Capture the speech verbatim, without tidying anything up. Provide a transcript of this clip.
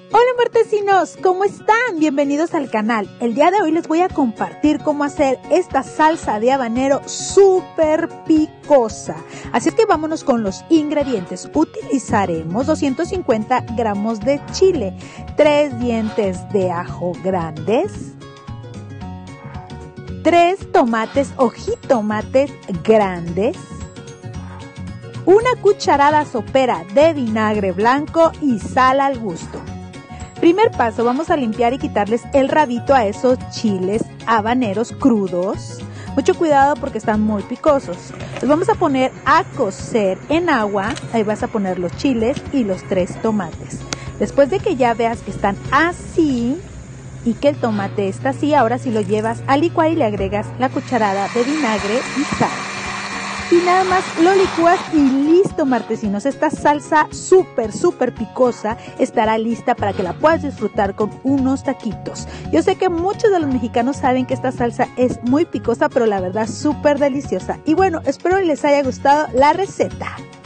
Hola martesinos, ¿cómo están? Bienvenidos al canal. El día de hoy les voy a compartir cómo hacer esta salsa de habanero súper picosa. Así es que vámonos con los ingredientes. Utilizaremos doscientos cincuenta gramos de chile, tres dientes de ajo grandes, tres tomates o jitomates grandes, una cucharada sopera de vinagre blanco y sal al gusto. Primer paso, vamos a limpiar y quitarles el rabito a esos chiles habaneros crudos. Mucho cuidado porque están muy picosos. Los vamos a poner a cocer en agua. Ahí vas a poner los chiles y los tres tomates. Después de que ya veas que están así y que el tomate está así, ahora sí lo llevas a licuar y le agregas la cucharada de vinagre y sal. Y nada más lo licúas y listo, martesinos. Esta salsa súper, súper picosa estará lista para que la puedas disfrutar con unos taquitos. Yo sé que muchos de los mexicanos saben que esta salsa es muy picosa, pero la verdad súper deliciosa. Y bueno, espero les haya gustado la receta.